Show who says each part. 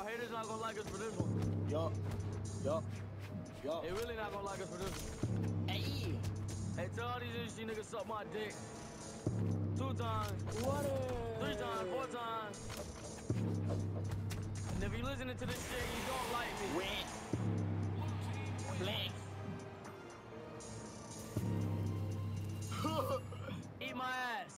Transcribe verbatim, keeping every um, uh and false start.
Speaker 1: Y'all haters not gonna like us for this one.
Speaker 2: Yup. Yup. Yup.
Speaker 1: They really not gonna like us for this one.
Speaker 2: Hey.
Speaker 1: Hey, tell all these industry niggas suck my dick. Two times.
Speaker 2: What is?
Speaker 1: Three times. Four times. And if you listening to this shit, you don't like me.
Speaker 2: Went.